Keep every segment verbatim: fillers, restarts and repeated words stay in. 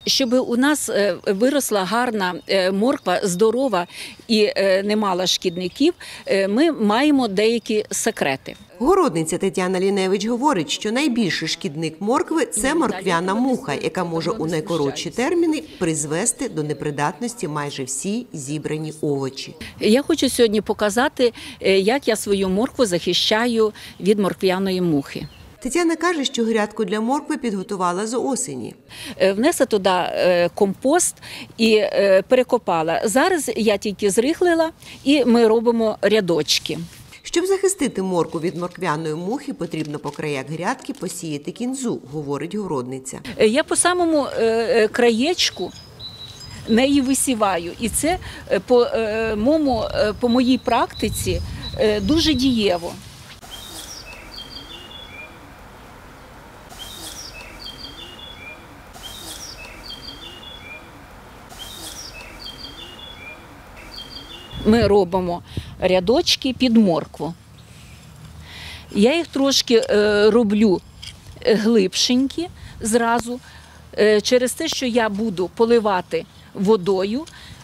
Щоб у нас виросла гарна морква, здорова і не мала шкідників, ми маємо деякі секрети. Городниця Тетяна Ліневич говорить, що найбільший шкідник моркви – це морквяна муха, яка може у найкоротші терміни призвести до непридатності майже всі зібрані овочі. Я хочу сьогодні показати, як я свою моркву захищаю від морквяної мухи. Тетяна каже, що грядку для моркви підготувала з осені. Внесла туди компост і перекопала. Зараз я тільки зрихлила і ми робимо рядочки. Щоб захистити моркву від морквяної мухи, потрібно по краях грядки посіяти кінзу, говорить городниця. Я по самому краєчку неї висіваю. І це по, моєму, по моїй практиці дуже дієво. Ми робимо рядочки під моркву. Я їх трошки роблю глибшенькі зразу, через те, що я буду поливати водою.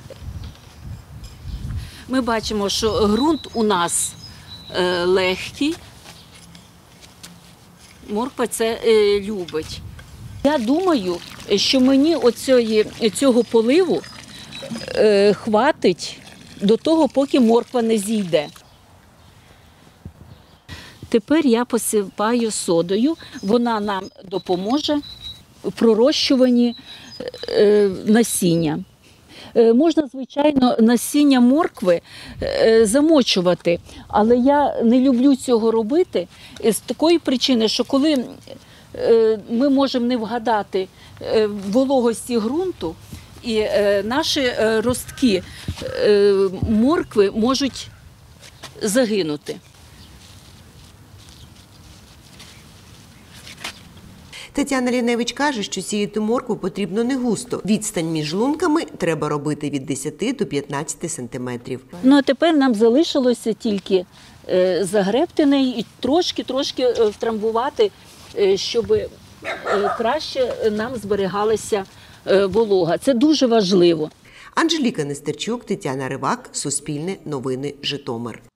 Ми бачимо, що ґрунт у нас легкий, морква це любить. Я думаю, що мені оцього, цього поливу хватить до того, поки морква не зійде. Тепер я посипаю содою, вона нам допоможе в пророщуванні насіння. Можна, звичайно, насіння моркви замочувати, але я не люблю цього робити з такої причини, що коли ми можемо не вгадати вологості ґрунту, і е, наші е, ростки е, моркви можуть загинути. Тетяна Ліневич каже, що сіяти моркву потрібно не густо. Відстань між лунками треба робити від десяти до п'ятнадцяти сантиметрів. Ну а тепер нам залишилося тільки е, загребти неї і трошки-трошки е, втрамбувати, е, щоб е, краще нам зберігалася волога. Це дуже важливо. Анжеліка Нестерчук, Тетяна Ривак, Суспільне новини, Житомир.